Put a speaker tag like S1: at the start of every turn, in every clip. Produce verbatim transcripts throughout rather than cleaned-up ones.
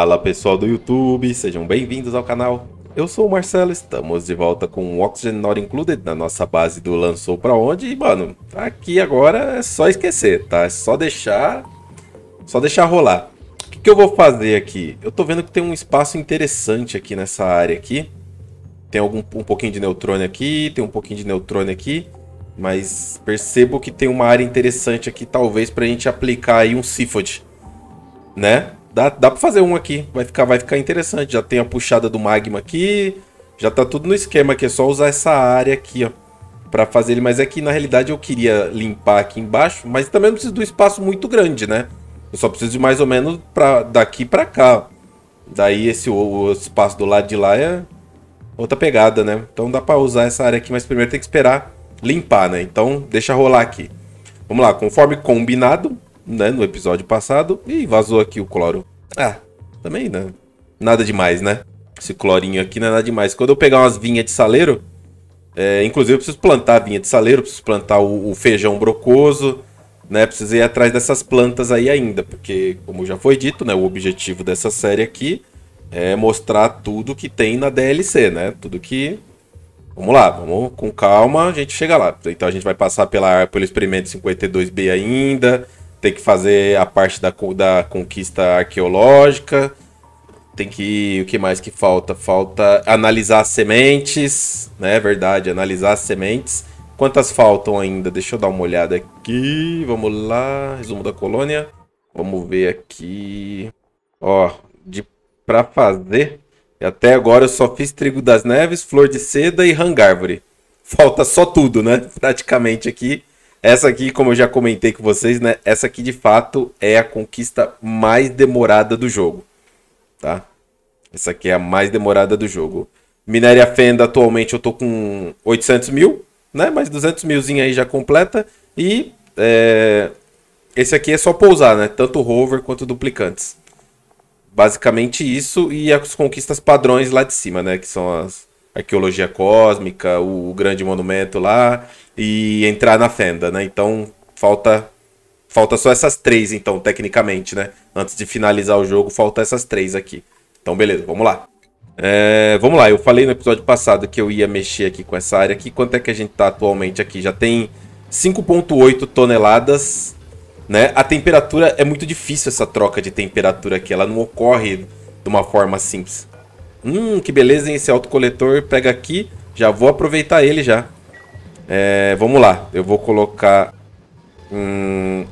S1: Fala pessoal do YouTube, sejam bem-vindos ao canal. Eu sou o Marcelo, estamos de volta com o Oxygen Not Included na nossa base do Lançou Pra Onde. E mano, aqui agora é só esquecer, tá? É só deixar, só deixar rolar. O que, que eu vou fazer aqui? Eu tô vendo que tem um espaço interessante aqui nessa área aqui. Tem algum, um pouquinho de neutrônio aqui, tem um pouquinho de neutrônio aqui. Mas percebo que tem uma área interessante aqui, talvez pra gente aplicar aí um Sifod, né? Dá, dá pra fazer um aqui, vai ficar, vai ficar interessante. Já tem a puxada do magma aqui, já tá tudo no esquema aqui, é só usar essa área aqui, ó, pra fazer ele. Mas é que na realidade eu queria limpar aqui embaixo, mas também não preciso de um espaço muito grande, né? Eu só preciso de mais ou menos pra, daqui pra cá. Daí esse o, o espaço do lado de lá é outra pegada, né? Então dá pra usar essa área aqui, mas primeiro tem que esperar limpar, né? Então deixa rolar aqui. Vamos lá, conforme combinado, né, no episódio passado. Ih, vazou aqui o cloro. Ah, também, né? Nada demais, né? Esse clorinho aqui não é nada demais. Quando eu pegar umas vinhas de saleiro, é, inclusive eu preciso plantar a vinha de saleiro, preciso plantar o, o feijão brocoso, né? Preciso ir atrás dessas plantas aí ainda, porque, como já foi dito, né, o objetivo dessa série aqui é mostrar tudo que tem na D L C, né? Tudo que... Vamos lá, vamos com calma, a gente chega lá. Então a gente vai passar pela, pelo experimento cinquenta e dois B ainda. Tem que fazer a parte da, da conquista arqueológica. Tem que... O que mais que falta? Falta analisar as sementes, né? É verdade, analisar as sementes. Quantas faltam ainda? Deixa eu dar uma olhada aqui. Vamos lá. Resumo da colônia. Vamos ver aqui. Ó, de, pra fazer... Até agora eu só fiz trigo das neves, flor de seda e hangárvore. Falta só tudo, né? Praticamente aqui. Essa aqui, como eu já comentei com vocês, né? Essa aqui, de fato, é a conquista mais demorada do jogo. Tá? Essa aqui é a mais demorada do jogo. Minéria Fenda, atualmente, eu tô com oitocentos mil, né? Mais duzentos milzinho aí já completa. E é... esse aqui é só pousar, né? Tanto o rover quanto duplicantes. Basicamente isso e as conquistas padrões lá de cima, né? Que são as arqueologia cósmica, o, o grande monumento lá e entrar na fenda, né? Então falta falta só essas três, então, tecnicamente, né? Antes de finalizar o jogo, falta essas três aqui. Então, beleza, vamos lá. É, vamos lá, eu falei no episódio passado que eu ia mexer aqui com essa área aqui. Quanto é que a gente tá atualmente aqui? Já tem cinco vírgula oito toneladas... Né? A temperatura é muito difícil, essa troca de temperatura aqui. Ela não ocorre de uma forma simples. Hum, que beleza, hein? Esse autocoletor pega aqui. Já vou aproveitar ele já. É, vamos lá. Eu vou colocar... Hum,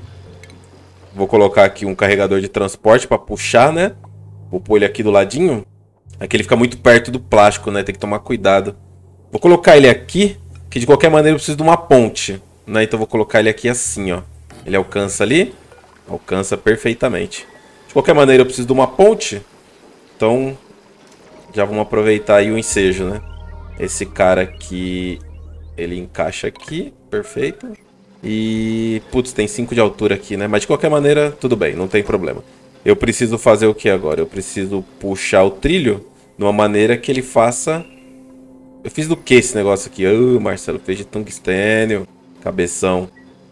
S1: vou colocar aqui um carregador de transporte para puxar, né? Vou pôr ele aqui do ladinho. Aqui ele fica muito perto do plástico, né? Tem que tomar cuidado. Vou colocar ele aqui, que de qualquer maneira eu preciso de uma ponte, né? Então vou colocar ele aqui assim, ó. Ele alcança ali, alcança perfeitamente. De qualquer maneira eu preciso de uma ponte, então já vamos aproveitar aí o ensejo, né? Esse cara aqui, ele encaixa aqui, perfeito. E, putz, tem cinco de altura aqui, né? Mas de qualquer maneira, tudo bem, não tem problema. Eu preciso fazer o que agora? Eu preciso puxar o trilho de uma maneira que ele faça... Eu fiz do que esse negócio aqui? Ah, Marcelo, fez de tungstênio, cabeção.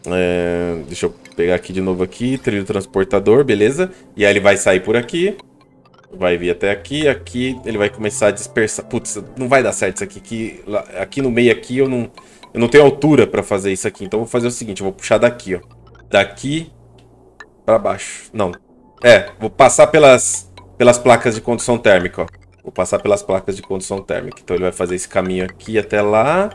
S1: É, deixa eu pegar aqui de novo aqui, trilho transportador, beleza. E aí ele vai sair por aqui, vai vir até aqui, aqui ele vai começar a dispersar. Putz, não vai dar certo isso aqui, que aqui no meio aqui eu não, eu não tenho altura pra fazer isso aqui. Então eu vou fazer o seguinte, eu vou puxar daqui, ó. Daqui pra baixo, não. É, vou passar pelas, pelas placas de condução térmica, ó. Vou passar pelas placas de condução térmica. Então ele vai fazer esse caminho aqui até lá.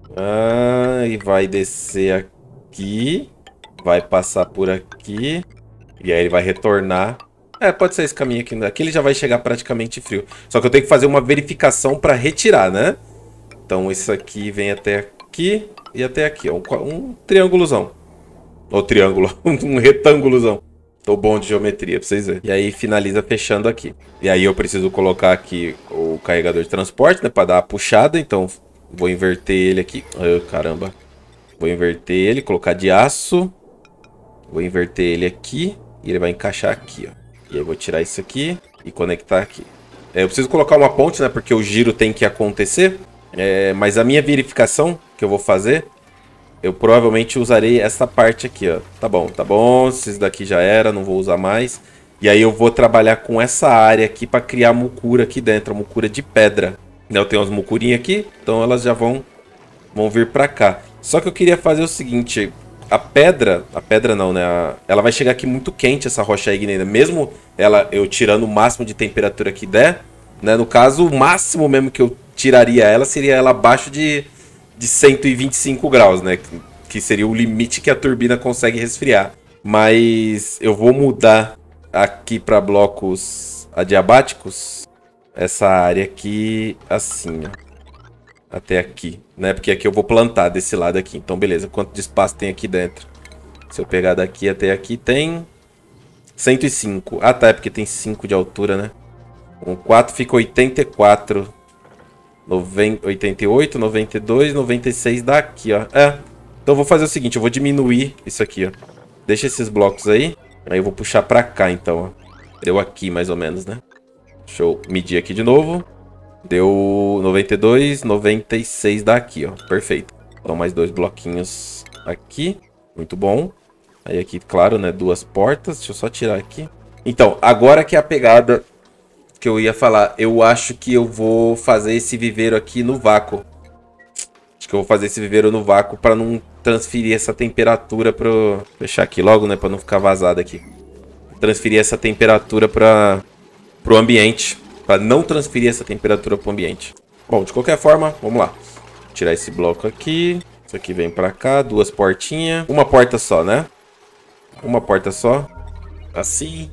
S1: Ah, e vai descer aqui. Aqui, vai passar por aqui, e aí ele vai retornar. É, pode ser esse caminho aqui. Aqui ele já vai chegar praticamente frio. Só que eu tenho que fazer uma verificação para retirar, né? Então isso aqui vem até aqui e até aqui. Ó, um, um triângulozão. Ou triângulo, um retângulozão. Tô bom de geometria pra vocês verem. E aí finaliza fechando aqui. E aí eu preciso colocar aqui o carregador de transporte, né? Para dar a puxada. Então vou inverter ele aqui. Oh, caramba. Vou inverter ele, colocar de aço. Vou inverter ele aqui. E ele vai encaixar aqui, ó. E aí eu vou tirar isso aqui e conectar aqui. É, eu preciso colocar uma ponte, né? Porque o giro tem que acontecer. É, mas a minha verificação que eu vou fazer... Eu provavelmente usarei essa parte aqui, ó. Tá bom, tá bom. Esse daqui já era, não vou usar mais. E aí eu vou trabalhar com essa área aqui para criar mucura aqui dentro, a mucura de pedra. Eu tenho umas mucurinhas aqui, então elas já vão, vão vir para cá. Só que eu queria fazer o seguinte, a pedra, a pedra não, né? A, ela vai chegar aqui muito quente, essa rocha ígnea, mesmo ela eu tirando o máximo de temperatura que der, né? No caso, o máximo mesmo que eu tiraria ela seria ela abaixo de, de cento e vinte e cinco graus, né? Que, que seria o limite que a turbina consegue resfriar. Mas eu vou mudar aqui para blocos adiabáticos essa área aqui assim, ó, até aqui, né? Porque aqui eu vou plantar desse lado aqui. Então, beleza. Quanto de espaço tem aqui dentro? Se eu pegar daqui até aqui, tem cento e cinco. Ah, tá. É porque tem cinco de altura, né? Com quatro fica oitenta e quatro. noventa, oitenta e oito, noventa e dois, noventa e seis daqui, ó. É. Então eu vou fazer o seguinte, eu vou diminuir isso aqui, ó. Deixa esses blocos aí. Aí eu vou puxar pra cá, então, ó. Deu aqui, mais ou menos, né? Deixa eu medir aqui de novo. Deu noventa e dois, noventa e seis daqui, ó. Perfeito. Então, mais dois bloquinhos aqui. Muito bom. Aí aqui, claro, né? Duas portas. Deixa eu só tirar aqui. Então, agora que é a pegada que eu ia falar. Eu acho que eu vou fazer esse viveiro aqui no vácuo. Acho que eu vou fazer esse viveiro no vácuo para não transferir essa temperatura pro... Vou fechar aqui logo, né? Para não ficar vazado aqui. Transferir essa temperatura para pro ambiente. Para não transferir essa temperatura para o ambiente. Bom, de qualquer forma, vamos lá. Vou tirar esse bloco aqui. Isso aqui vem para cá. Duas portinhas. Uma porta só, né? Uma porta só. Assim.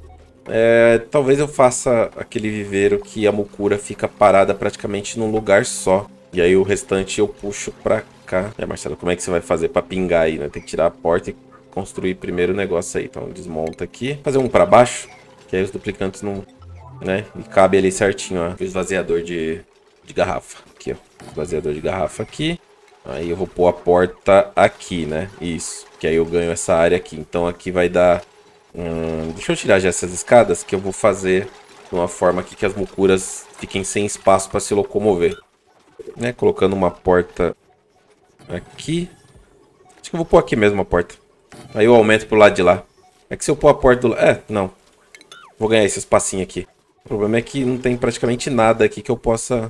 S1: É, talvez eu faça aquele viveiro que a mucura fica parada praticamente num lugar só. E aí o restante eu puxo pra cá. É, Marcelo, como é que você vai fazer pra pingar aí, né? Tem que tirar a porta e construir primeiro o negócio aí. Então desmonta aqui. Fazer um pra baixo, que aí os duplicantes não... né? E cabe ali certinho, ó. O esvaziador de, de garrafa. Aqui, ó. Esvaziador de garrafa aqui. Aí eu vou pôr a porta aqui, né? Isso. Que aí eu ganho essa área aqui. Então aqui vai dar... Hum, deixa eu tirar já essas escadas, que eu vou fazer de uma forma aqui que as mucuras fiquem sem espaço para se locomover. Né? Colocando uma porta aqui. Acho que eu vou pôr aqui mesmo a porta. Aí eu aumento pro lado de lá. É que se eu pôr a porta do lado... É, não. Vou ganhar esse espacinho aqui. O problema é que não tem praticamente nada aqui que eu possa...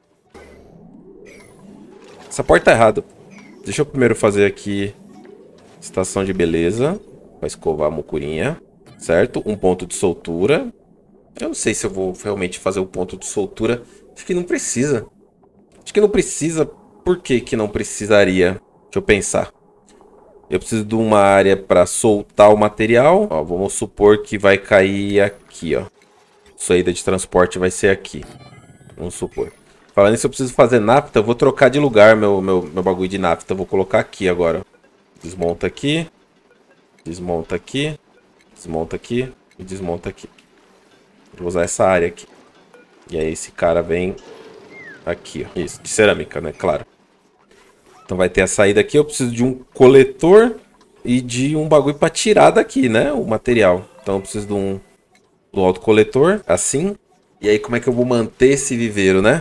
S1: Essa porta tá errada. Deixa eu primeiro fazer aqui... Estação de beleza. Vai escovar a mucurinha. Certo? Um ponto de soltura. Eu não sei se eu vou realmente fazer o ponto de soltura. Acho que não precisa. Acho que não precisa. Por que que não precisaria? Deixa eu pensar. Eu preciso de uma área para soltar o material. Ó, vamos supor que vai cair aqui, ó. Saída de transporte vai ser aqui. Vamos supor. Falando nisso, eu preciso fazer nafta. Eu vou trocar de lugar meu, meu, meu bagulho de nafta. Eu vou colocar aqui agora. Desmonta aqui. Desmonta aqui. Desmonta aqui. E desmonta aqui. Vou usar essa área aqui. E aí esse cara vem aqui, ó. Isso, de cerâmica, né? Claro. Então vai ter a saída aqui. Eu preciso de um coletor e de um bagulho para tirar daqui, né? O material. Então eu preciso de um, do autocoletor, assim. E aí como é que eu vou manter esse viveiro, né?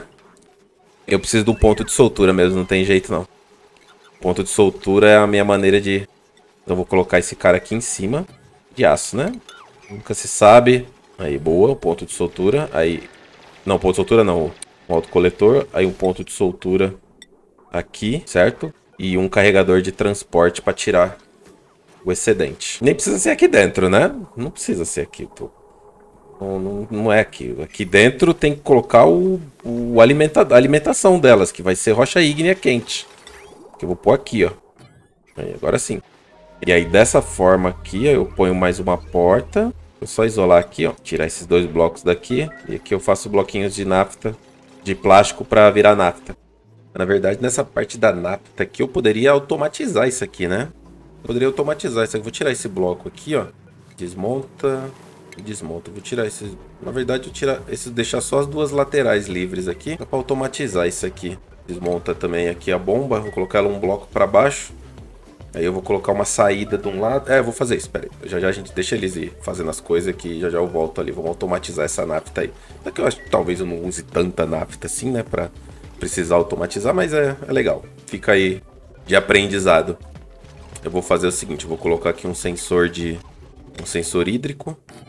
S1: Eu preciso do ponto de soltura mesmo, não tem jeito não. Ponto de soltura é a minha maneira de... Então eu vou colocar esse cara aqui em cima. De aço, né? Nunca se sabe. Aí, boa, o ponto de soltura. Aí... Não, ponto de soltura não. Um autocoletor. Aí um ponto de soltura aqui, certo? E um carregador de transporte para tirar o excedente. Nem precisa ser aqui dentro, né? Não precisa ser aqui. Tô... Não, não, não é aqui. Aqui dentro tem que colocar o, o alimenta... a alimentação delas, que vai ser rocha ígnea quente. Que eu vou pôr aqui, ó. Aí, agora sim. E aí dessa forma aqui, eu ponho mais uma porta. Vou só isolar aqui, ó. Tirar esses dois blocos daqui. E aqui eu faço bloquinhos de nafta, de plástico para virar nafta. Na verdade, nessa parte da nafta aqui, eu poderia automatizar isso aqui, né? Eu poderia automatizar isso aqui. Vou tirar esse bloco aqui, ó. Desmonta. Desmonta. Vou tirar esse... Na verdade, eu tirar esse, deixar só as duas laterais livres aqui. Dá para automatizar isso aqui. Desmonta também aqui a bomba. Vou colocar ela um bloco para baixo. Aí eu vou colocar uma saída de um lado. É, eu vou fazer isso, pera aí. Já já a gente deixa eles ir fazendo as coisas aqui. Já já eu volto ali. Vamos automatizar essa nafta aí. É que eu acho que talvez eu não use tanta nafta assim, né? Pra precisar automatizar, mas é, é legal. Fica aí de aprendizado. Eu vou fazer o seguinte. Eu vou colocar aqui um sensor de... Um sensor hídrico.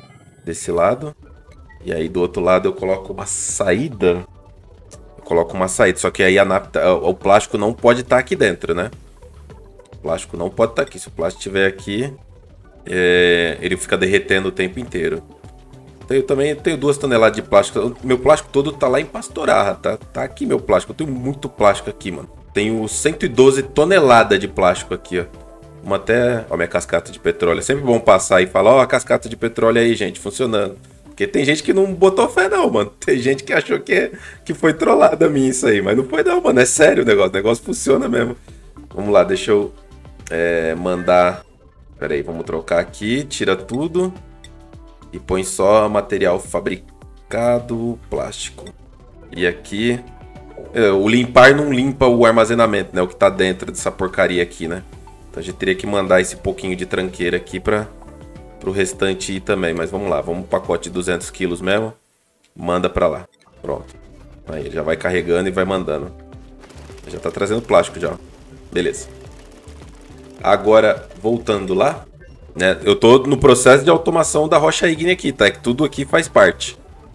S1: desse lado. E aí do outro lado eu coloco uma saída. Eu coloco uma saída, só que aí a nafta, o plástico não pode estar aqui dentro, né? O plástico não pode estar aqui. Se o plástico estiver aqui, é... ele fica derretendo o tempo inteiro. Eu também tenho duas toneladas de plástico. Meu plástico todo tá lá em Pastorarra, tá? Tá aqui meu plástico. Eu tenho muito plástico aqui, mano. Tenho cento e doze toneladas de plástico aqui, ó. Uma até... Ó, minha cascata de petróleo. É sempre bom passar e falar, ó, a cascata de petróleo aí, gente, funcionando. Porque tem gente que não botou fé não, mano. Tem gente que achou que, que foi trollada minha isso aí. Mas não foi não, mano. É sério o negócio. O negócio funciona mesmo. Vamos lá, deixa eu é, mandar... Pera aí, vamos trocar aqui. Tira tudo. E põe só material fabricado, plástico. E aqui... É, o limpar não limpa o armazenamento, né? O que tá dentro dessa porcaria aqui, né? Então a gente teria que mandar esse pouquinho de tranqueira aqui para o restante ir também. Mas vamos lá, vamos um pacote de duzentos quilos mesmo. Manda para lá. Pronto. Aí ele já vai carregando e vai mandando. Já tá trazendo plástico já. Beleza. Agora, voltando lá, né? Eu tô no processo de automação da rocha ígnea aqui, tá? É que tudo aqui faz parte.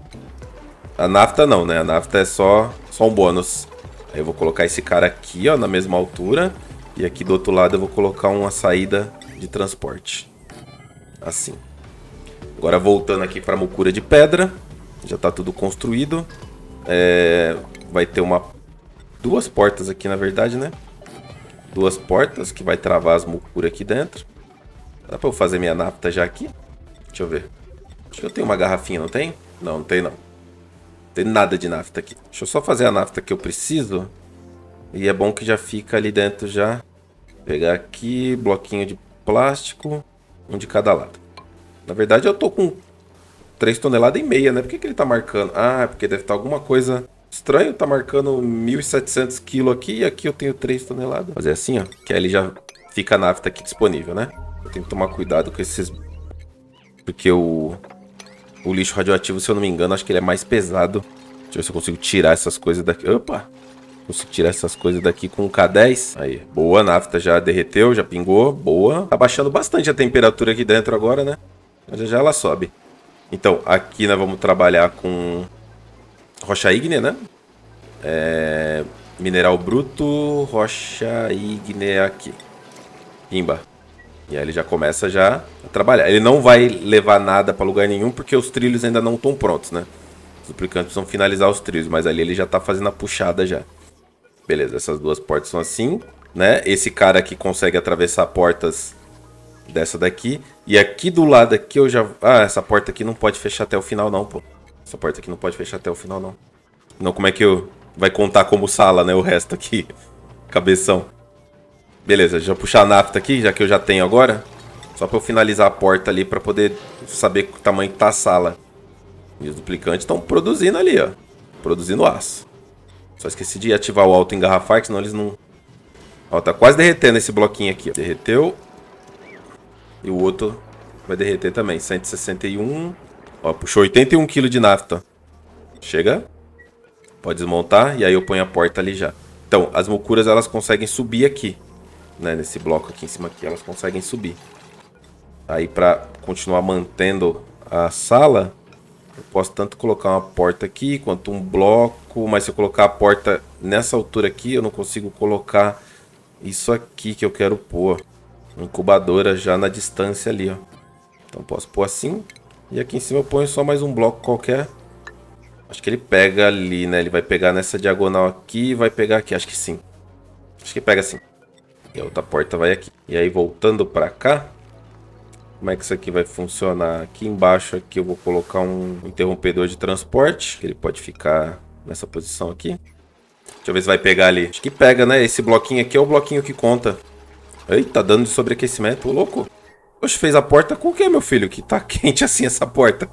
S1: A nafta não, né? A nafta é só, só um bônus. Aí eu vou colocar esse cara aqui, ó, na mesma altura. E aqui do outro lado eu vou colocar uma saída de transporte. Assim. Agora voltando aqui para a mucura de pedra. Já tá tudo construído. É... Vai ter uma... Duas portas aqui, na verdade, né? Duas portas que vai travar as mucuras aqui dentro. Dá para eu fazer minha nafta já aqui? Deixa eu ver. Acho que eu tenho uma garrafinha, não tem? Não, não tem não. Não tem nada de nafta aqui. Deixa eu só fazer a nafta que eu preciso. E é bom que já fica ali dentro já. Pegar aqui, bloquinho de plástico. Um de cada lado. Na verdade eu tô com três toneladas e meia, né? Por que que ele tá marcando? Ah, porque deve estar alguma coisa estranha. Tá marcando mil e setecentos quilos aqui. E aqui eu tenho três toneladas. Fazer assim, ó. Que aí ele já fica a nafta aqui disponível, né? Eu tenho que tomar cuidado com esses... Porque o... O lixo radioativo, se eu não me engano, acho que ele é mais pesado. Deixa eu ver se eu consigo tirar essas coisas daqui. Opa! Consigo tirar essas coisas daqui com o K dez. Aí, boa, a nafta já derreteu, já pingou. Boa. Tá baixando bastante a temperatura aqui dentro agora, né? Já já ela sobe. Então, aqui nós vamos trabalhar com rocha ígnea, né? É... Mineral bruto, rocha ígnea aqui. Pimba. E aí ele já começa já a trabalhar. Ele não vai levar nada para lugar nenhum, porque os trilhos ainda não estão prontos, né? Os duplicantes precisam finalizar os trilhos, mas ali ele já tá fazendo a puxada já. Beleza, essas duas portas são assim, né? Esse cara aqui consegue atravessar portas dessa daqui. E aqui do lado aqui eu já... Ah, essa porta aqui não pode fechar até o final não, pô. Essa porta aqui não pode fechar até o final não. Não, como é que eu... Vai contar como sala, né? O resto aqui. Cabeção. Beleza, já puxar a nafta aqui, já que eu já tenho agora. Só pra eu finalizar a porta ali pra poder saber o tamanho que tá a sala. E os duplicantes estão produzindo ali, ó. Produzindo aço. Só esqueci de ativar o auto engarrafar, que senão eles não... Ó, tá quase derretendo esse bloquinho aqui, ó. Derreteu. E o outro vai derreter também. cento e sessenta e um. Ó, puxou oitenta e um quilos de nafta. Chega. Pode desmontar. E aí eu ponho a porta ali já. Então, as mucuras, elas conseguem subir aqui. Né, nesse bloco aqui em cima aqui, elas conseguem subir. Aí pra continuar mantendo a sala, eu posso tanto colocar uma porta aqui, quanto um bloco. Mas se eu colocar a porta nessa altura aqui, eu não consigo colocar isso aqui que eu quero pôr. Uma incubadora já na distância ali, ó. Então posso pôr assim. E aqui em cima eu ponho só mais um bloco qualquer. Acho que ele pega ali, né? Ele vai pegar nessa diagonal aqui e vai pegar aqui, acho que sim. Acho que pega assim. E a outra porta vai aqui. E aí voltando pra cá, como é que isso aqui vai funcionar? Aqui embaixo aqui eu vou colocar um interrompedor de transporte, que ele pode ficar nessa posição aqui. Deixa eu ver se vai pegar ali. Acho que pega, né? Esse bloquinho aqui é o bloquinho que conta. Eita, tá dando de sobreaquecimento, ô louco. Oxe, fez a porta com o que, meu filho? Que tá quente assim essa porta.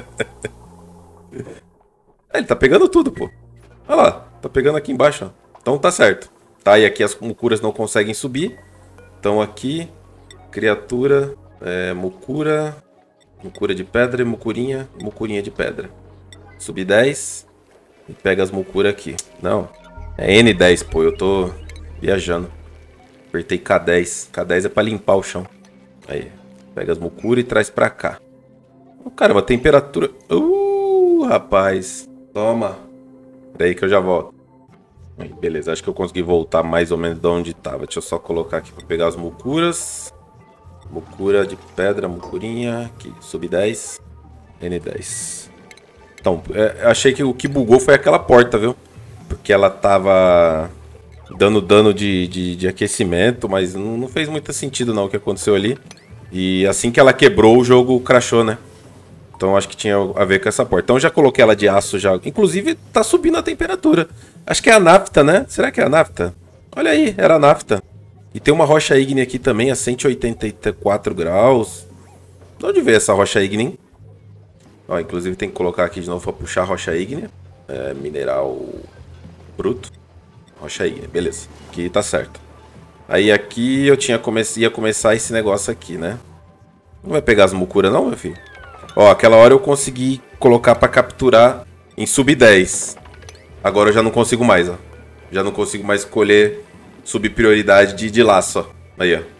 S1: É, ele tá pegando tudo, pô. Olha lá, tá pegando aqui embaixo, ó. Então tá certo. Tá, e aqui as mucuras não conseguem subir. Então aqui, criatura, é, mucura, mucura de pedra e mucurinha, mucurinha de pedra. Subir dez e pega as mucuras aqui. Não, é N dez, pô, eu tô viajando. Apertei K dez. K dez é pra limpar o chão. Aí, pega as mucuras e traz pra cá. Oh, caramba, temperatura... Uh, rapaz. Toma. Peraí que eu já volto. Aí, beleza, acho que eu consegui voltar mais ou menos de onde estava. Deixa eu só colocar aqui para pegar as mucuras. Mucura de pedra, mucurinha. Aqui, sub dez. N dez. Então, é, achei que o que bugou foi aquela porta, viu? Porque ela tava dando dano de, de, de aquecimento, mas não, não fez muito sentido não o que aconteceu ali. E assim que ela quebrou, o jogo crashou, né? Então acho que tinha a ver com essa porta. Então já coloquei ela de aço já. Inclusive tá subindo a temperatura. Acho que é a nafta, né? Será que é a nafta? Olha aí, era a nafta. E tem uma rocha ígnea aqui também a cento e oitenta e quatro graus. De onde veio essa rocha ígnea, hein? Ó, inclusive tem que colocar aqui de novo para puxar a rocha ígnea. É, mineral bruto. Rocha ígnea, beleza. Aqui tá certo. Aí aqui eu tinha come... ia começar esse negócio aqui, né? Não vai pegar as mucuras não, meu filho? Ó, aquela hora eu consegui colocar para capturar em sub dez. Agora eu já não consigo mais, ó. Já não consigo mais escolher sub prioridade de, de laço, ó. Aí, ó.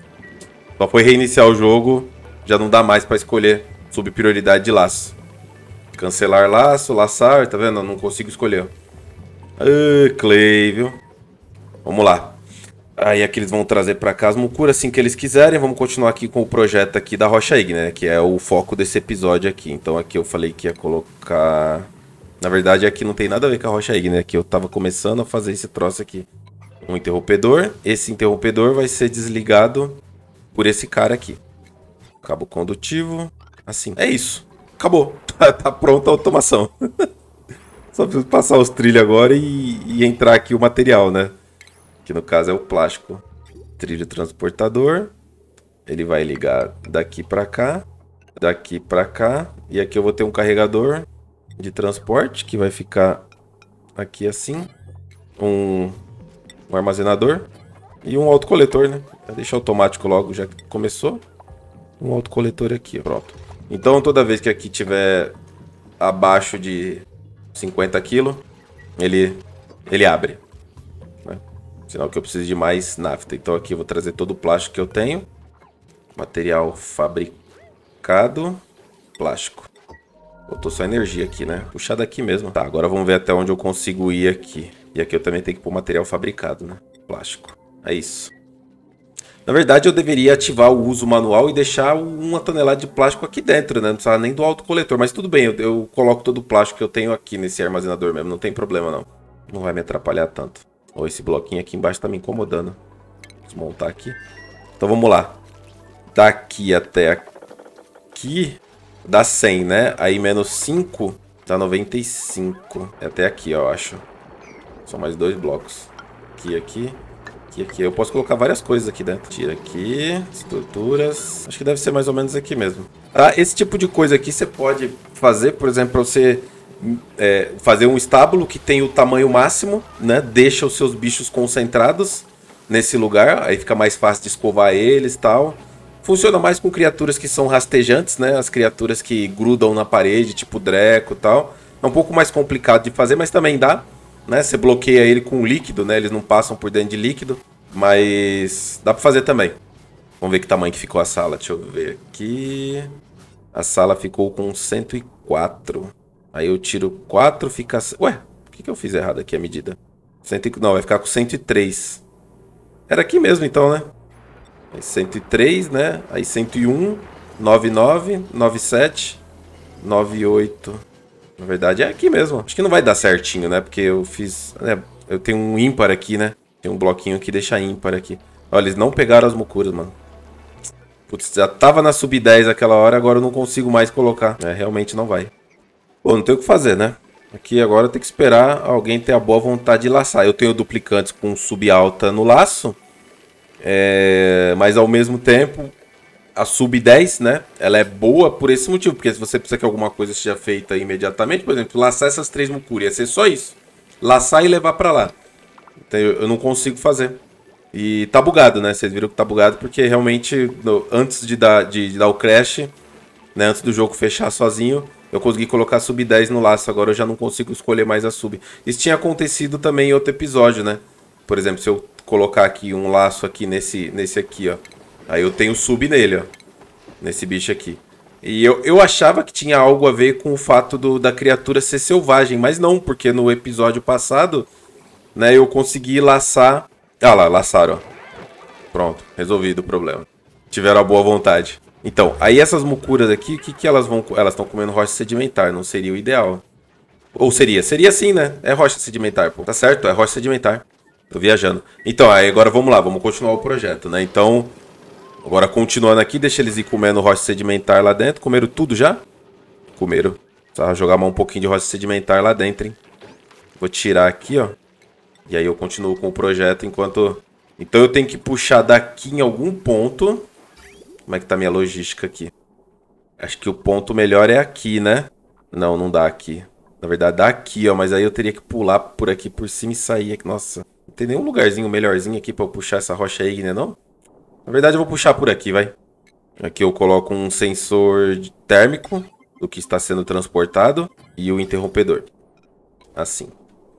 S1: Só foi reiniciar o jogo, já não dá mais para escolher sub prioridade de laço. Cancelar laço, laçar, tá vendo? Eu não consigo escolher, ó. Ah, Clay, viu? Vamos lá. Aí aqui eles vão trazer pra cá as mucuras assim que eles quiserem. Vamos continuar aqui com o projeto aqui da rocha ígnea, né? Que é o foco desse episódio aqui. Então aqui eu falei que ia colocar... Na verdade aqui não tem nada a ver com a rocha ígnea. Aqui eu tava começando a fazer esse troço aqui. Um interrupedor. Esse interrupedor vai ser desligado por esse cara aqui. Cabo condutivo. Assim. É isso. Acabou. Tá pronta a automação. Só preciso passar os trilhos agora e, e entrar aqui o material, né? Que no caso é o plástico. Trilho transportador. Ele vai ligar daqui pra cá. Daqui pra cá. E aqui eu vou ter um carregador de transporte. Que vai ficar aqui assim. Um, um armazenador. E um autocoletor, né? Deixa automático logo, já que começou. Um autocoletor aqui, pronto. Então toda vez que aqui tiver abaixo de cinquenta quilos, ele, ele abre. Sinal que eu preciso de mais nafta. Então aqui eu vou trazer todo o plástico que eu tenho. Material fabricado. Plástico. Botou só energia aqui, né? Puxar daqui mesmo. Tá, agora vamos ver até onde eu consigo ir aqui. E aqui eu também tenho que pôr material fabricado, né? Plástico. É isso. Na verdade eu deveria ativar o uso manual e deixar uma tonelada de plástico aqui dentro, né? Não precisava nem do autocoletor. Mas tudo bem, eu, eu coloco todo o plástico que eu tenho aqui nesse armazenador mesmo. Não tem problema não. Não vai me atrapalhar tanto. Oh, esse bloquinho aqui embaixo tá me incomodando. Vou desmontar aqui. Então vamos lá. Daqui até aqui dá cem, né? Aí menos cinco dá noventa e cinco. É até aqui, ó, eu acho. São mais dois blocos. Aqui, aqui, aqui, aqui. Eu posso colocar várias coisas aqui dentro. Tira aqui, estruturas. Acho que deve ser mais ou menos aqui mesmo. Tá? Esse tipo de coisa aqui você pode fazer, por exemplo, para você... É, fazer um estábulo que tem o tamanho máximo, né? Deixa os seus bichos concentrados nesse lugar, aí fica mais fácil de escovar eles e tal. Funciona mais com criaturas que são rastejantes, né? As criaturas que grudam na parede, tipo Dreco e tal. É um pouco mais complicado de fazer, mas também dá, né? Você bloqueia ele com líquido, né? Eles não passam por dentro de líquido, mas dá pra fazer também. Vamos ver que tamanho que ficou a sala. Deixa eu ver aqui. A sala ficou com cento e quatro. Aí eu tiro quatro, fica... Ué, por que, que eu fiz errado aqui a medida? cento... Não, vai ficar com cento e três. Era aqui mesmo então, né? Aí cento e três, né? Aí cento e um, noventa e nove, noventa e sete, noventa e oito. Na verdade é aqui mesmo. Acho que não vai dar certinho, né? Porque eu fiz... Né? Eu tenho um ímpar aqui, né? Tem um bloquinho que deixa ímpar aqui. Olha, eles não pegaram as mucuras, mano. Putz, já tava na sub dez aquela hora, agora eu não consigo mais colocar. É, realmente não vai. Pô, não tem o que fazer, né? Aqui agora tem que esperar alguém ter a boa vontade de laçar. Eu tenho duplicantes com sub alta no laço. É... Mas ao mesmo tempo, a sub dez, né? Ela é boa por esse motivo. Porque se você precisa que alguma coisa seja feita imediatamente, por exemplo, laçar essas três mucuras, ia ser só isso. Laçar e levar pra lá. Então eu não consigo fazer. E tá bugado, né? Vocês viram que tá bugado porque realmente, no... antes de dar, de, de dar o crash, né? Antes do jogo fechar sozinho... Eu consegui colocar sub dez no laço, agora eu já não consigo escolher mais a sub. Isso tinha acontecido também em outro episódio, né? Por exemplo, se eu colocar aqui um laço aqui nesse, nesse aqui, ó. Aí eu tenho sub nele, ó. Nesse bicho aqui. E eu, eu achava que tinha algo a ver com o fato do, da criatura ser selvagem, mas não, porque no episódio passado, né, eu consegui laçar... Ah lá, laçaram, ó. Pronto, resolvido o problema. Tiveram a boa vontade. Então, aí essas mucuras aqui, o que, que elas vão... Elas estão comendo rocha sedimentar, não seria o ideal. Ou seria? Seria sim, né? É rocha sedimentar, pô. Tá certo, é rocha sedimentar. Tô viajando. Então, aí agora vamos lá, vamos continuar o projeto, né? Então, agora continuando aqui, deixa eles ir comendo rocha sedimentar lá dentro. Comeram tudo já? Comeram. Só jogar mais um pouquinho de rocha sedimentar lá dentro, hein? Vou tirar aqui, ó. E aí eu continuo com o projeto enquanto... Então eu tenho que puxar daqui em algum ponto. Como é que tá a minha logística aqui? Acho que o ponto melhor é aqui, né? Não, não dá aqui. Na verdade dá aqui, ó. Mas aí eu teria que pular por aqui por cima e sair aqui. Nossa, não tem nenhum lugarzinho melhorzinho aqui pra eu puxar essa rocha ígnea, não? Na verdade eu vou puxar por aqui, vai. Aqui eu coloco um sensor térmico do que está sendo transportado e o interrompedor. Assim.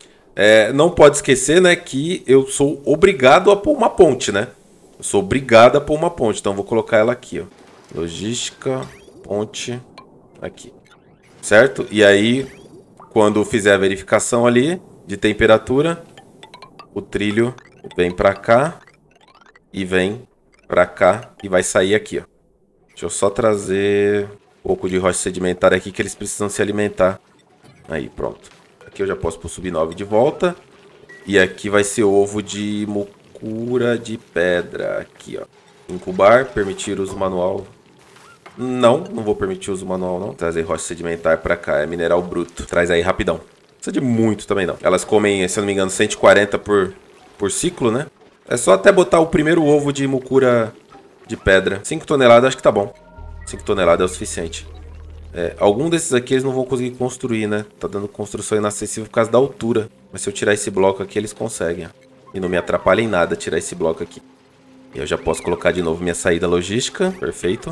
S1: É, não pode esquecer, né, que eu sou obrigado a pôr uma ponte, né? Eu sou obrigado a pôr uma ponte, então eu vou colocar ela aqui, ó. Logística, ponte, aqui. Certo? E aí, quando fizer a verificação ali de temperatura, o trilho vem pra cá e vem pra cá e vai sair aqui, ó. Deixa eu só trazer um pouco de rocha sedimentar aqui que eles precisam se alimentar. Aí, pronto. Aqui eu já posso pôr sub nove de volta. E aqui vai ser ovo de mucura de pedra. Aqui, ó. Incubar, permitir uso manual. Não, não vou permitir uso manual, não. Trazer rocha sedimentar pra cá. É mineral bruto. Traz aí rapidão. Não precisa de muito também, não. Elas comem, se eu não me engano, cento e quarenta por, por ciclo, né? É só até botar o primeiro ovo de mucura de pedra. cinco toneladas, acho que tá bom. cinco toneladas é o suficiente. É, algum desses aqui eles não vão conseguir construir, né? Tá dando construção inacessível por causa da altura. Mas se eu tirar esse bloco aqui, eles conseguem. Ó. E não me atrapalha em nada tirar esse bloco aqui. E eu já posso colocar de novo minha saída logística. Perfeito.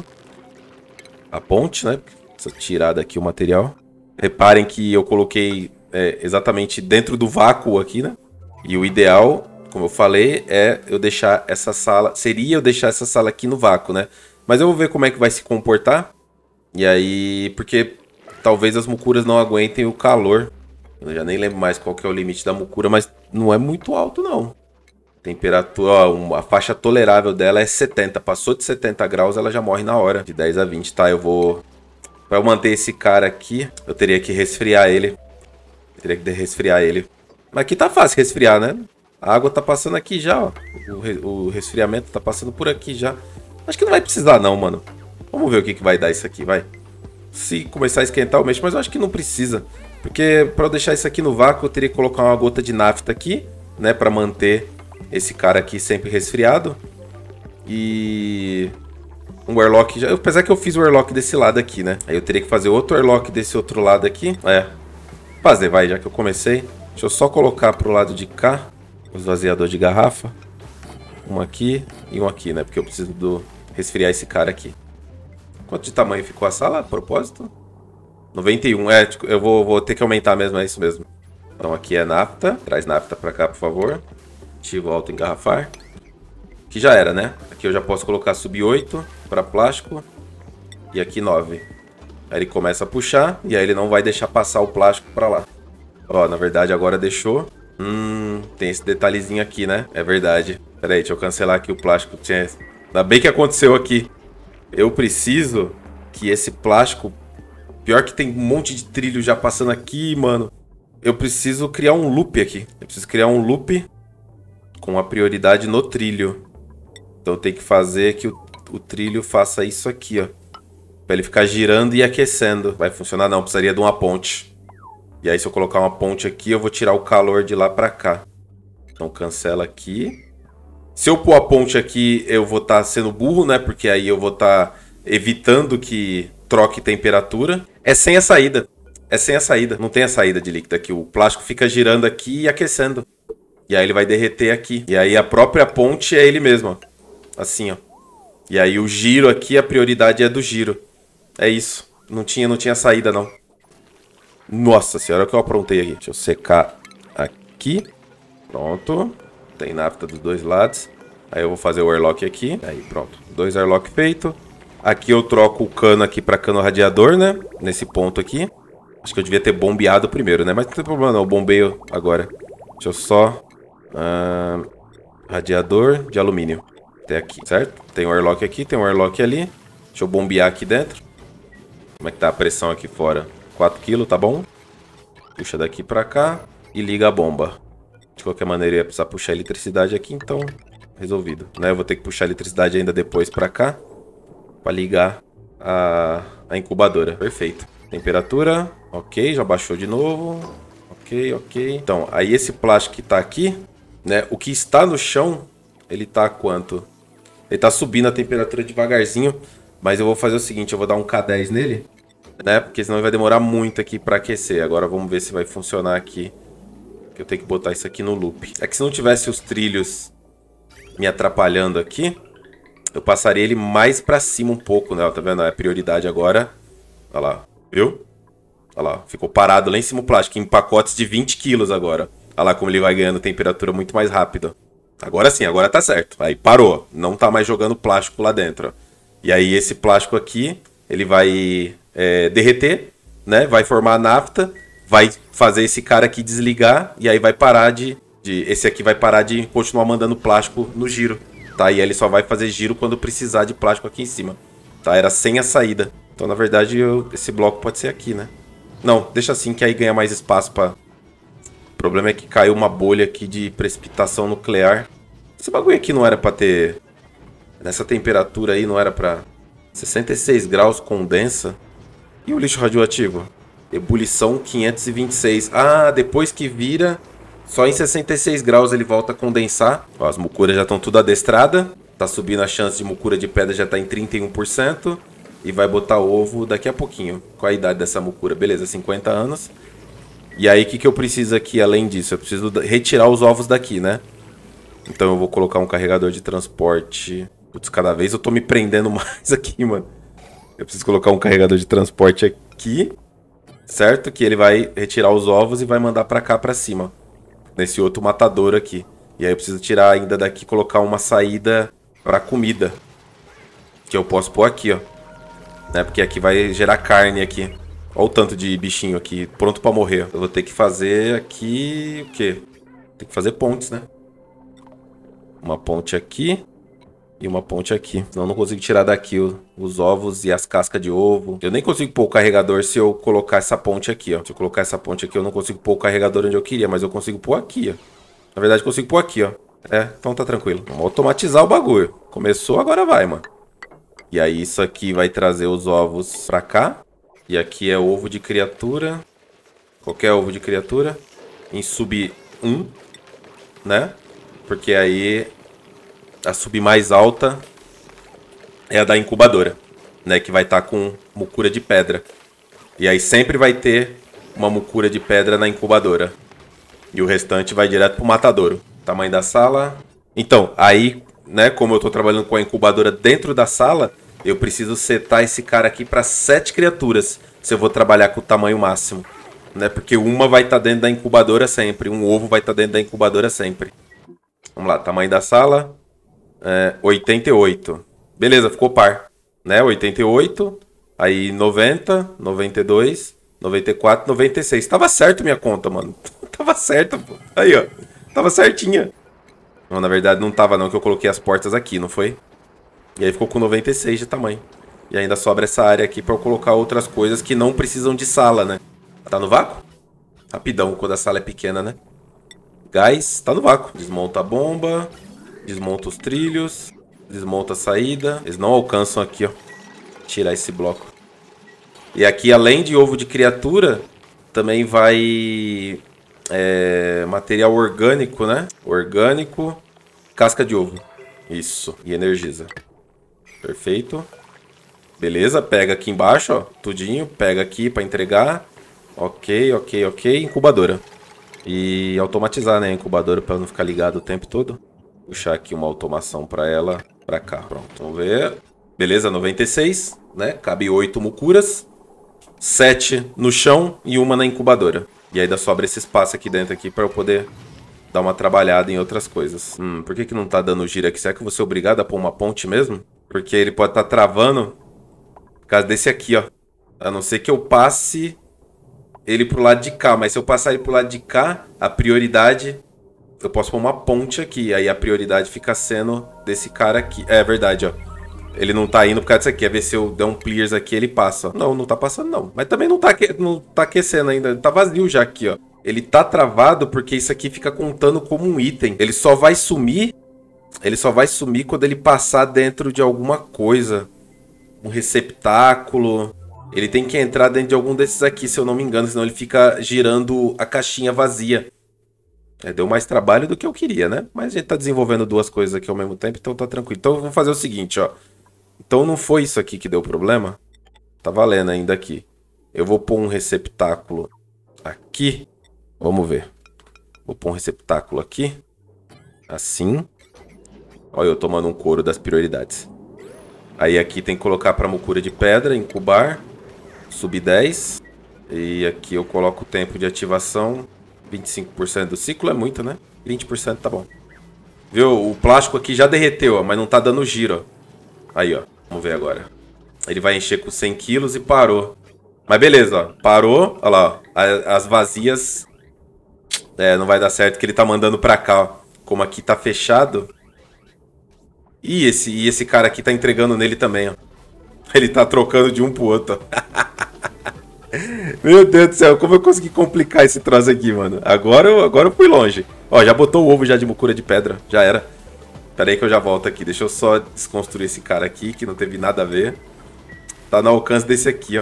S1: A ponte, né? Precisa tirar daqui o material. Reparem que eu coloquei é, exatamente dentro do vácuo aqui, né? E o ideal, como eu falei, é eu deixar essa sala... Seria eu deixar essa sala aqui no vácuo, né? Mas eu vou ver como é que vai se comportar. E aí, porque talvez as mucuras não aguentem o calor. Eu já nem lembro mais qual que é o limite da mucura, mas não é muito alto, não. Temperatura, ó, a faixa tolerável dela é setenta. Passou de setenta graus, ela já morre na hora. De dez a vinte, tá? Eu vou... Pra eu manter esse cara aqui, eu teria que resfriar ele. Eu teria que resfriar ele. Mas aqui tá fácil resfriar, né? A água tá passando aqui já, ó. O, re... o resfriamento tá passando por aqui já. Acho que não vai precisar, não, mano. Vamos ver o que, que vai dar isso aqui, vai. Se começar a esquentar, eu mexo, mas eu acho que não precisa. Porque para eu deixar isso aqui no vácuo, eu teria que colocar uma gota de nafta aqui, né? Para manter esse cara aqui sempre resfriado. E... um airlock, já... apesar que eu fiz o airlock desse lado aqui, né? Aí eu teria que fazer outro airlock desse outro lado aqui. É, fazer, vai, já que eu comecei. Deixa eu só colocar pro lado de cá o esvaziador de garrafa. Um aqui e um aqui, né? Porque eu preciso do... resfriar esse cara aqui. Quanto de tamanho ficou a sala, a propósito? noventa e um, é, eu vou, vou ter que aumentar mesmo, é isso mesmo. Então aqui é nafta, traz nafta pra cá, por favor. Ativo auto engarrafar. Que já era, né? Aqui eu já posso colocar sub oito para plástico. E aqui nove. Aí ele começa a puxar e aí ele não vai deixar passar o plástico pra lá. Ó, na verdade agora deixou. Hum, tem esse detalhezinho aqui, né? É verdade. Pera aí, deixa eu cancelar aqui o plástico. Tinha... Ainda bem que aconteceu aqui. Eu preciso que esse plástico... Pior que tem um monte de trilho já passando aqui, mano. Eu preciso criar um loop aqui. Eu preciso criar um loop com a prioridade no trilho. Então tem que fazer que o, o trilho faça isso aqui, ó. Pra ele ficar girando e aquecendo. Vai funcionar não, precisaria de uma ponte. E aí se eu colocar uma ponte aqui, eu vou tirar o calor de lá pra cá. Então cancela aqui. Se eu pôr a ponte aqui, eu vou estar tá sendo burro, né? Porque aí eu vou estar tá evitando que troque temperatura. É sem a saída. É sem a saída. Não tem a saída de líquido aqui. O plástico fica girando aqui e aquecendo. E aí ele vai derreter aqui. E aí a própria ponte é ele mesmo, ó. Assim, ó. E aí o giro aqui, a prioridade é do giro. É isso. Não tinha, não tinha saída, não. Nossa senhora, o que eu aprontei aqui. Deixa eu secar aqui. Pronto. Tem nafta dos dois lados. Aí eu vou fazer o airlock aqui. Aí pronto. Dois airlock feito. Aqui eu troco o cano aqui pra cano radiador, né? Nesse ponto aqui. Acho que eu devia ter bombeado primeiro, né? Mas não tem problema não, eu bombeio agora. Deixa eu só... Uh, radiador de alumínio. Até aqui, certo? Tem um airlock aqui, tem um airlock ali. Deixa eu bombear aqui dentro. Como é que tá a pressão aqui fora? quatro quilos, tá bom? Puxa daqui pra cá e liga a bomba. De qualquer maneira, ia precisar puxar a eletricidade aqui, então resolvido. Né? Eu vou ter que puxar a eletricidade ainda depois pra cá. Pra ligar a, a incubadora. Perfeito. Temperatura, ok, já baixou de novo. Ok, ok. Então, aí esse plástico que tá aqui, né? O que está no chão, ele tá a quanto? Ele tá subindo a temperatura devagarzinho. Mas eu vou fazer o seguinte, eu vou dar um K dez nele, né? Porque senão vai demorar muito aqui pra aquecer. Agora vamos ver se vai funcionar aqui. Que eu tenho que botar isso aqui no loop. É que se não tivesse os trilhos me atrapalhando aqui, eu passaria ele mais pra cima um pouco, né? Tá vendo? É a prioridade agora. Olha lá. Viu? Olha lá. Ficou parado lá em cima o plástico. Em pacotes de vinte quilos agora. Olha lá como ele vai ganhando temperatura muito mais rápida. Agora sim, agora tá certo. Aí parou. Não tá mais jogando plástico lá dentro. E aí esse plástico aqui, ele vai é, derreter, né? Vai formar a nafta. Vai fazer esse cara aqui desligar. E aí vai parar de... de esse aqui vai parar de continuar mandando plástico no giro. Tá? E ele só vai fazer giro quando precisar de plástico aqui em cima. Tá? Era sem a saída. Então, na verdade, eu, esse bloco pode ser aqui, né? Não, deixa assim que aí ganha mais espaço pra... O problema é que caiu uma bolha aqui de precipitação nuclear. Esse bagulho aqui não era pra ter... Nessa temperatura aí não era pra... sessenta e seis graus condensa. E o lixo radioativo? Ebulição quinhentos e vinte e seis. Ah, depois que vira... Só em sessenta e seis graus ele volta a condensar. Ó, as mucuras já estão tudo adestradas. Tá subindo a chance de mucura de pedra, já tá em trinta e um por cento. E vai botar ovo daqui a pouquinho. Qual a idade dessa mucura? Beleza, cinquenta anos. E aí, o que, que eu preciso aqui além disso? Eu preciso retirar os ovos daqui, né? Então eu vou colocar um carregador de transporte. Putz, cada vez eu tô me prendendo mais aqui, mano. Eu preciso colocar um carregador de transporte aqui. Certo? Que ele vai retirar os ovos e vai mandar pra cá, pra cima. Nesse outro matador aqui. E aí eu preciso tirar ainda daqui e colocar uma saída pra comida. Que eu posso pôr aqui, ó. Né? Porque aqui vai gerar carne aqui. Olha o tanto de bichinho aqui, pronto pra morrer. Eu vou ter que fazer aqui... O quê? Tem que fazer pontes, né? Uma ponte aqui. E uma ponte aqui. Senão eu não consigo tirar daqui o, os ovos e as cascas de ovo. Eu nem consigo pôr o carregador se eu colocar essa ponte aqui, ó. Se eu colocar essa ponte aqui, eu não consigo pôr o carregador onde eu queria. Mas eu consigo pôr aqui, ó. Na verdade, eu consigo pôr aqui, ó. É, então tá tranquilo. Vamos automatizar o bagulho. Começou, agora vai, mano. E aí isso aqui vai trazer os ovos pra cá. E aqui é ovo de criatura. Qualquer ovo de criatura. Em sub um, né? Porque aí... A sub mais alta é a da incubadora, né? Que vai estar tá com mucura de pedra. E aí sempre vai ter uma mucura de pedra na incubadora. E o restante vai direto pro matadouro. Tamanho da sala. Então, aí, né? Como eu tô trabalhando com a incubadora dentro da sala, eu preciso setar esse cara aqui para sete criaturas. Se eu vou trabalhar com o tamanho máximo. Né? Porque uma vai estar tá dentro da incubadora sempre. Um ovo vai estar tá dentro da incubadora sempre. Vamos lá, tamanho da sala. É, oitenta e oito. Beleza, ficou par. Né? oitenta e oito. Aí noventa, noventa e dois, noventa e quatro, noventa e seis. Tava certo minha conta, mano. Tava certo, pô. Aí, ó. Tava certinha. Não, na verdade não tava não, que eu coloquei as portas aqui, não foi? E aí ficou com noventa e seis de tamanho. E ainda sobra essa área aqui pra eu colocar outras coisas que não precisam de sala, né? Tá no vácuo? Rapidão, quando a sala é pequena, né? Gás, tá no vácuo. Desmonta a bomba. Desmonta os trilhos. Desmonta a saída. Eles não alcançam aqui, ó. Tirar esse bloco. E aqui, além de ovo de criatura, também vai... É, material orgânico, né? Orgânico. Casca de ovo. Isso. E energiza. Perfeito. Beleza. Pega aqui embaixo, ó. Tudinho. Pega aqui pra entregar. Ok, ok, ok. Incubadora. E automatizar, né? A incubadora pra não ficar ligado o tempo todo. Puxar aqui uma automação pra ela. Pra cá. Pronto. Vamos ver. Beleza, noventa e seis. Né? Cabe oito mucuras. sete no chão e uma na incubadora. E ainda sobra esse espaço aqui dentro aqui pra eu poder dar uma trabalhada em outras coisas. Hum, por que que não tá dando giro aqui? Será que eu vou ser obrigado a pôr uma ponte mesmo? Porque ele pode estar tá travando Por causa desse aqui, ó. A não ser que eu passe ele pro lado de cá. Mas se eu passar ele pro lado de cá, a prioridade... Eu posso pôr uma ponte aqui. Aí a prioridade fica sendo desse cara aqui. É verdade, ó. Ele não tá indo por causa disso aqui. A ver se eu der um clears aqui, ele passa. Não, não tá passando, não. Mas também não tá, aque... não tá aquecendo ainda. Ele tá vazio já aqui, ó. Ele tá travado porque isso aqui fica contando como um item. Ele só vai sumir... Ele só vai sumir quando ele passar dentro de alguma coisa. Um receptáculo. Ele tem que entrar dentro de algum desses aqui, se eu não me engano. Senão ele fica girando a caixinha vazia. É, deu mais trabalho do que eu queria, né? Mas a gente tá desenvolvendo duas coisas aqui ao mesmo tempo, então tá tranquilo. Então vamos fazer o seguinte, ó. Então não foi isso aqui que deu problema. Tá valendo ainda aqui. Eu vou pôr um receptáculo aqui. Vamos ver. Vou pôr um receptáculo aqui. Assim. Olha eu tomando um couro das prioridades. Aí aqui tem que colocar pra mucura de pedra, incubar. Sub dez. E aqui eu coloco o tempo de ativação. vinte e cinco por cento do ciclo é muito, né? vinte por cento tá bom. Viu? O plástico aqui já derreteu, ó, mas não tá dando giro, ó. Aí, ó. Vamos ver agora. Ele vai encher com cem quilos e parou. Mas beleza, ó. Parou. Olha lá, ó. As vazias... É, não vai dar certo que ele tá mandando pra cá, ó. Como aqui tá fechado... E esse, e esse cara aqui tá entregando nele também, ó. Ele tá trocando de um pro outro, ó. Meu Deus do céu, como eu consegui complicar esse troço aqui, mano. Agora eu, agora eu fui longe. Ó, já botou o ovo já de mucura de pedra. Já era. Pera aí que eu já volto aqui. Deixa eu só desconstruir esse cara aqui, que não teve nada a ver. Tá no alcance desse aqui, ó.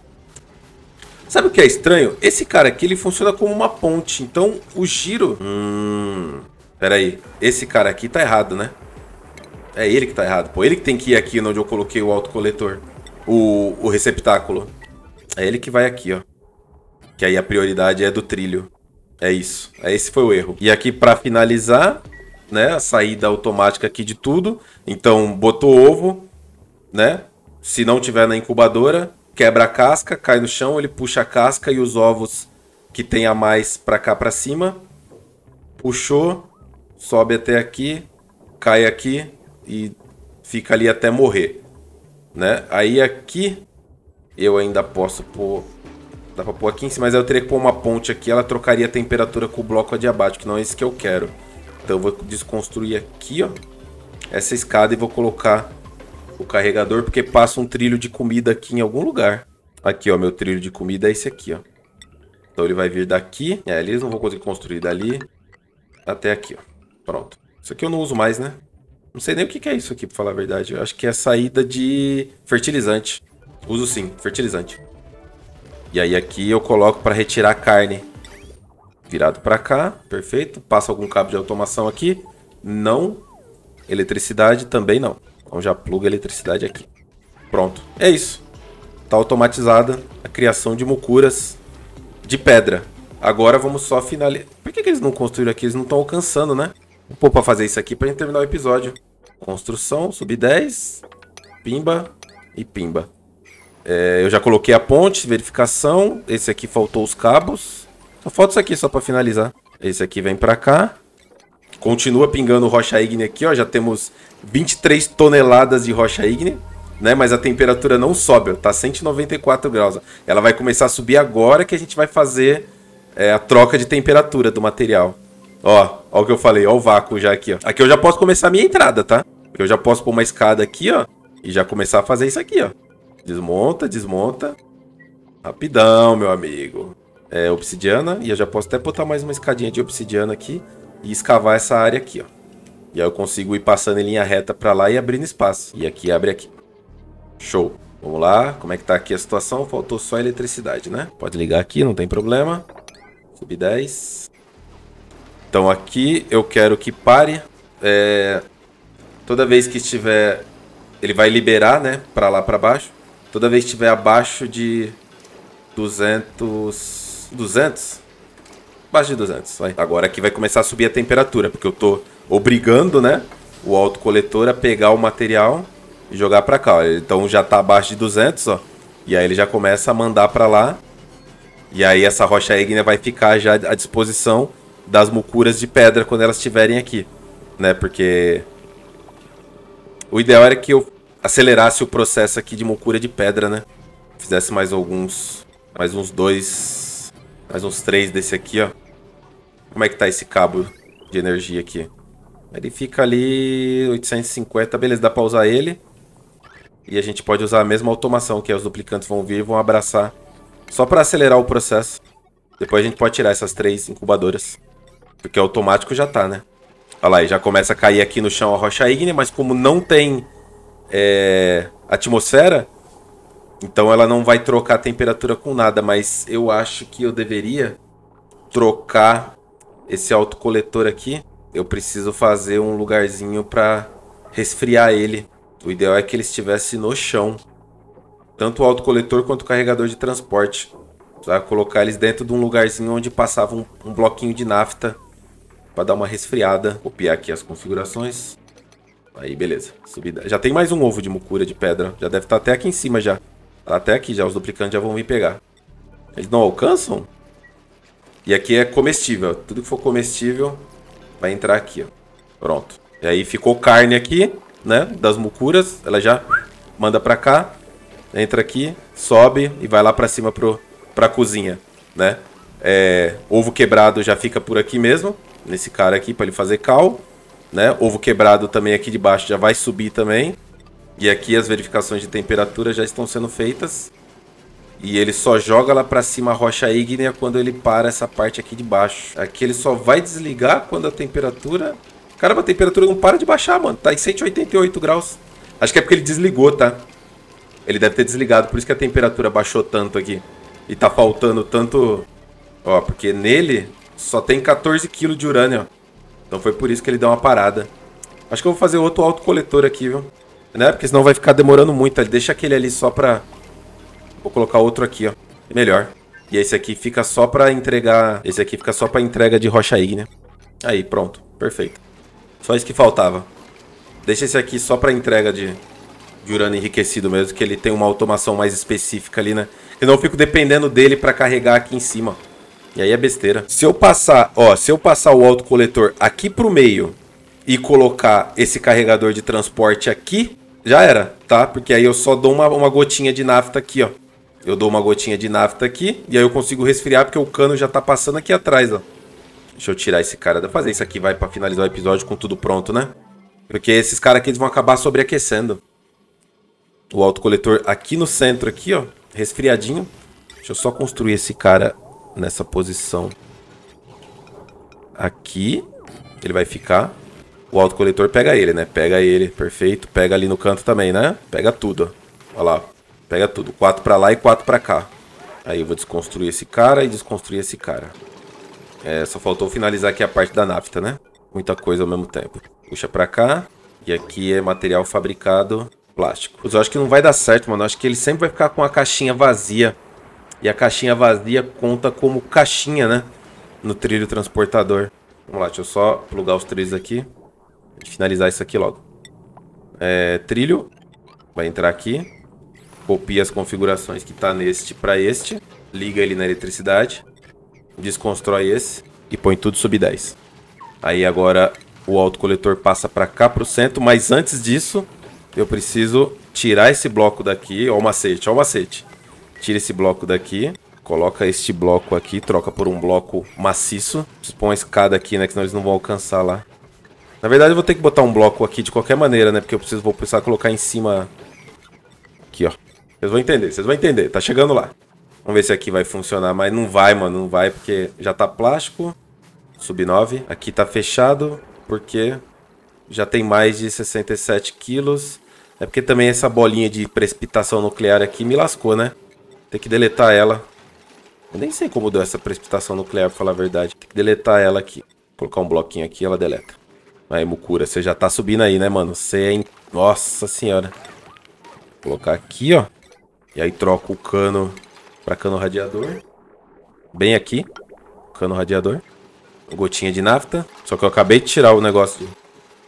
S1: Sabe o que é estranho? Esse cara aqui, ele funciona como uma ponte. Então, o giro... Hum... Pera aí. Esse cara aqui tá errado, né? É ele que tá errado. Pô, ele que tem que ir aqui onde eu coloquei o autocoletor. O, o receptáculo. É ele que vai aqui, ó. Que aí a prioridade é do trilho. É isso. Esse foi o erro. E aqui pra finalizar, né? A saída automática aqui de tudo. Então, botou ovo, né? Se não tiver na incubadora, quebra a casca, cai no chão, ele puxa a casca e os ovos que tem a mais pra cá pra cima. Puxou, sobe até aqui, cai aqui e fica ali até morrer, né? Aí aqui eu ainda posso pôr... Dá pra pôr aqui em cima, mas eu teria que pôr uma ponte aqui. Ela trocaria a temperatura com o bloco adiabático, que não é esse que eu quero. Então eu vou desconstruir aqui, ó, essa escada e vou colocar o carregador, porque passa um trilho de comida aqui em algum lugar. Aqui, ó, meu trilho de comida é esse aqui, ó. Então ele vai vir daqui. É, eles não vão conseguir construir dali até aqui, ó. Pronto. Isso aqui eu não uso mais, né? Não sei nem o que é isso aqui, pra falar a verdade. Eu acho que é saída de fertilizante. Uso sim, fertilizante. E aí aqui eu coloco para retirar a carne. Virado para cá, perfeito. Passa algum cabo de automação aqui. Não. Eletricidade também não. Então já pluga a eletricidade aqui. Pronto, é isso. Tá automatizada a criação de mucuras de pedra. Agora vamos só finalizar. Por que, que eles não construíram aqui? Eles não estão alcançando, né? Vou pôr para fazer isso aqui pra gente terminar o episódio. Construção, sub dez. Pimba e pimba. É, eu já coloquei a ponte, verificação. Esse aqui faltou os cabos. Só falta isso aqui só para finalizar. Esse aqui vem para cá. Continua pingando rocha ígnea aqui, ó. Já temos vinte e três toneladas de rocha ígnea, né? Mas a temperatura não sobe, ó. Tá cento e noventa e quatro graus. Ó. Ela vai começar a subir agora que a gente vai fazer é, a troca de temperatura do material. Ó, ó o que eu falei, ó o vácuo já aqui, ó. Aqui eu já posso começar a minha entrada, tá? Eu já posso pôr uma escada aqui, ó. E já começar a fazer isso aqui, ó. Desmonta, desmonta. Rapidão, meu amigo. É obsidiana. E eu já posso até botar mais uma escadinha de obsidiana aqui. E escavar essa área aqui, ó. E aí eu consigo ir passando em linha reta pra lá e abrindo espaço. E aqui abre aqui. Show. Vamos lá. Como é que tá aqui a situação? Faltou só a eletricidade, né? Pode ligar aqui, não tem problema. Sub dez. Então aqui eu quero que pare. É... Toda vez que estiver... Ele vai liberar, né? Pra lá, pra baixo. Toda vez que estiver abaixo de duzentos... duzentos? Abaixo de duzentos, vai. Agora aqui vai começar a subir a temperatura, porque eu tô obrigando, né, o autocoletor a pegar o material e jogar pra cá, ó. Então já tá abaixo de duzentos, ó. E aí ele já começa a mandar pra lá. E aí essa rocha ígnea vai ficar já à disposição das mucuras de pedra quando elas estiverem aqui, né? Porque o ideal era que eu acelerasse o processo aqui de mucura de pedra, né? Fizesse mais alguns... Mais uns dois... Mais uns três desse aqui, ó. Como é que tá esse cabo de energia aqui? Ele fica ali... oitocentos e cinquenta, beleza, dá pra usar ele. E a gente pode usar a mesma automação, que é os duplicantes vão vir e vão abraçar. Só pra acelerar o processo. Depois a gente pode tirar essas três incubadoras. Porque automático já tá, né? Olha lá, já começa a cair aqui no chão a rocha ígnea, mas como não tem é, atmosfera, então ela não vai trocar a temperatura com nada. Mas eu acho que eu deveria trocar esse autocoletor aqui. Eu preciso fazer um lugarzinho pra resfriar ele. O ideal é que ele estivesse no chão. Tanto o autocoletor quanto o carregador de transporte. Precisava colocar eles dentro de um lugarzinho onde passava um, um bloquinho de nafta. Pra dar uma resfriada. Copiar aqui as configurações. Aí, beleza. Subida. Já tem mais um ovo de mucura de pedra. Já deve estar até aqui em cima já. Tá até aqui já. Os duplicantes já vão vir pegar. Eles não alcançam? E aqui é comestível. Tudo que for comestível vai entrar aqui, ó. Pronto. E aí ficou carne aqui, né? Das mucuras. Ela já manda pra cá. Entra aqui, sobe e vai lá pra cima pro, pra cozinha, né? É, ovo quebrado já fica por aqui mesmo. Nesse cara aqui pra ele fazer cal, né? Ovo quebrado também aqui de baixo já vai subir também. E aqui as verificações de temperatura já estão sendo feitas. E ele só joga lá pra cima a rocha ígnea quando ele para essa parte aqui de baixo. Aqui ele só vai desligar quando a temperatura... Caramba, a temperatura não para de baixar, mano. Tá em cento e oitenta e oito graus. Acho que é porque ele desligou, tá? Ele deve ter desligado, por isso que a temperatura baixou tanto aqui. E tá faltando tanto... Ó, porque nele só tem quatorze quilos de urânio, ó. Então foi por isso que ele deu uma parada. Acho que eu vou fazer outro autocoletor aqui, viu? Né? Porque senão vai ficar demorando muito. Deixa aquele ali só pra... Vou colocar outro aqui, ó. Melhor. E esse aqui fica só pra entregar... Esse aqui fica só pra entrega de rocha ígnea. Aí, pronto. Perfeito. Só isso que faltava. Deixa esse aqui só pra entrega de... de urânio enriquecido mesmo, que ele tem uma automação mais específica ali, né? Senão eu fico dependendo dele pra carregar aqui em cima. E aí é besteira. Se eu passar, ó, se eu passar o autocoletor aqui pro meio e colocar esse carregador de transporte aqui, já era, tá? Porque aí eu só dou uma, uma gotinha de nafta aqui, ó. Eu dou uma gotinha de nafta aqui e aí eu consigo resfriar porque o cano já tá passando aqui atrás, ó. Deixa eu tirar esse cara, fazer isso aqui vai pra finalizar o episódio com tudo pronto, né? Porque esses caras aqui eles vão acabar sobreaquecendo. O autocoletor aqui no centro, aqui, ó, resfriadinho. Deixa eu só construir esse cara nessa posição. Aqui. Ele vai ficar. O autocoletor pega ele, né? Pega ele, perfeito. Pega ali no canto também, né? Pega tudo, ó. Olha lá. Pega tudo. Quatro pra lá e quatro pra cá. Aí eu vou desconstruir esse cara e desconstruir esse cara. É, só faltou finalizar aqui a parte da nafta, né? Muita coisa ao mesmo tempo. Puxa pra cá. E aqui é material fabricado... plástico. Eu acho que não vai dar certo, mano. Eu acho que ele sempre vai ficar com a caixinha vazia. E a caixinha vazia conta como caixinha, né? No trilho transportador. Vamos lá, deixa eu só plugar os trilhos aqui. Finalizar isso aqui logo. É, trilho. Vai entrar aqui. Copia as configurações que tá neste para este. Liga ele na eletricidade. Desconstrói esse. E põe tudo sub dez. Aí agora o autocoletor passa para cá pro centro. Mas antes disso... eu preciso tirar esse bloco daqui. Ó o macete, ó o macete. Tira esse bloco daqui. Coloca este bloco aqui. Troca por um bloco maciço. Põe uma escada aqui, né? Que senão eles não vão alcançar lá. Na verdade eu vou ter que botar um bloco aqui de qualquer maneira, né? Porque eu preciso, vou precisar colocar em cima. Aqui, ó. Vocês vão entender, vocês vão entender. Tá chegando lá. Vamos ver se aqui vai funcionar. Mas não vai, mano. Não vai porque já tá plástico. Sub nove. Aqui tá fechado. Porque... já tem mais de sessenta e sete quilos. É porque também essa bolinha de precipitação nuclear aqui me lascou, né? Tem que deletar ela. Eu nem sei como deu essa precipitação nuclear, pra falar a verdade. Tem que deletar ela aqui. Vou colocar um bloquinho aqui e ela deleta. Aí, Mucura, você já tá subindo aí, né, mano? Você é... nossa senhora. Vou colocar aqui, ó. E aí troca o cano pra cano radiador. Bem aqui. Cano radiador. Gotinha de nafta. Só que eu acabei de tirar o negócio de...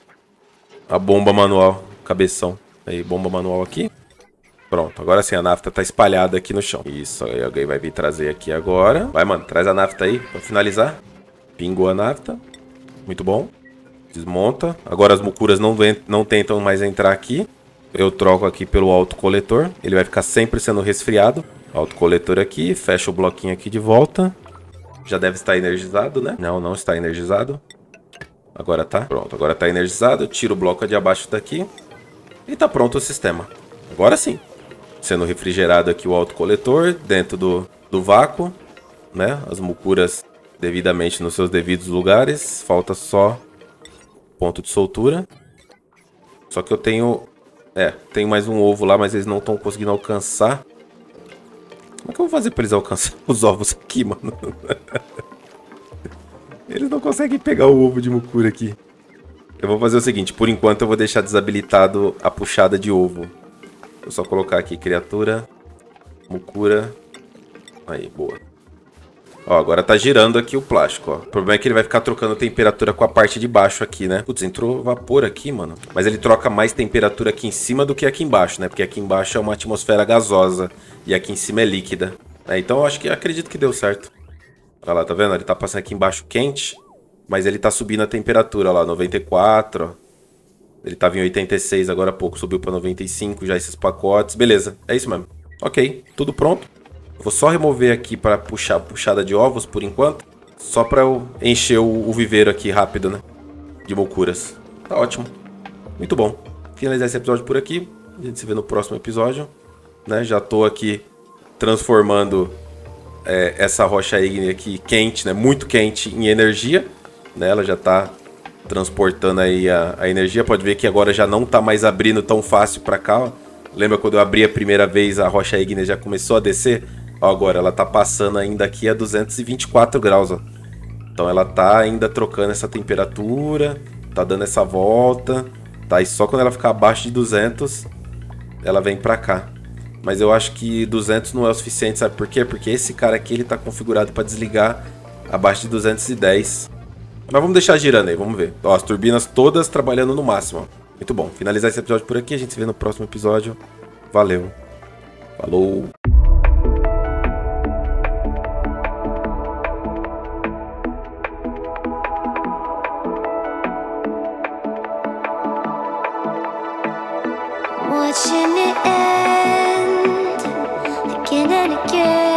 S1: a bomba manual, cabeção. Aí, bomba manual aqui. Pronto, agora sim a nafta tá espalhada aqui no chão. Isso, aí alguém vai vir trazer aqui agora. Vai, mano, traz a nafta aí pra finalizar. Pingou a nafta. Muito bom. Desmonta. Agora as mucuras não, não tentam mais entrar aqui. eu troco aqui pelo autocoletor. Ele vai ficar sempre sendo resfriado. Autocoletor aqui, fecha o bloquinho aqui de volta. Já deve estar energizado, né? Não, não está energizado. Agora tá. Pronto, agora tá energizado. Eu tiro o bloco de abaixo daqui. E tá pronto o sistema. Agora sim. Sendo refrigerado aqui o autocoletor dentro do, do vácuo, né? As mucuras devidamente nos seus devidos lugares. Falta só ponto de soltura. Só que eu tenho... É, tem mais um ovo lá, mas eles não estão conseguindo alcançar. Como é que eu vou fazer pra eles alcançar os ovos aqui, mano? Eles não conseguem pegar o ovo de mucura aqui. Eu vou fazer o seguinte, por enquanto eu vou deixar desabilitado a puxada de ovo. Vou só colocar aqui, criatura, mucura. Aí, boa. Ó, agora tá girando aqui o plástico, ó. O problema é que ele vai ficar trocando temperatura com a parte de baixo aqui, né? Putz, entrou vapor aqui, mano. Mas ele troca mais temperatura aqui em cima do que aqui embaixo, né? Porque aqui embaixo é uma atmosfera gasosa e aqui em cima é líquida. É, então eu acho que, acredito que deu certo. Olha lá, tá vendo? Ele tá passando aqui embaixo quente, mas ele tá subindo a temperatura, ó lá, noventa e quatro, ó. Ele tava em oitenta e seis agora há pouco, subiu pra noventa e cinco já esses pacotes. Beleza, é isso mesmo. Ok, tudo pronto. Vou só remover aqui para puxar a puxada de ovos por enquanto. Só para eu encher o, o viveiro aqui rápido, né? De mocuras. Tá ótimo. Muito bom. Finalizar esse episódio por aqui. A gente se vê no próximo episódio. Né? Já tô aqui transformando é, essa rocha ígnea aqui quente, né? Muito quente em energia. Né? Ela já tá transportando aí a, a energia. Pode ver que agora já não tá mais abrindo tão fácil para cá, ó. Lembra quando eu abri a primeira vez, a rocha ígnea já começou a descer? Ó, agora ela tá passando ainda aqui a duzentos e vinte e quatro graus, ó. Então ela tá ainda trocando essa temperatura, tá dando essa volta, tá? E só quando ela ficar abaixo de duzentos, ela vem pra cá. Mas eu acho que duzentos não é o suficiente, sabe por quê? Porque esse cara aqui, ele tá configurado pra desligar abaixo de duzentos e dez. Mas vamos deixar girando aí, vamos ver. Ó, as turbinas todas trabalhando no máximo, ó. Muito bom. Finalizar esse episódio por aqui. A gente se vê no próximo episódio. Valeu. Falou.
S2: Watching it end again and again.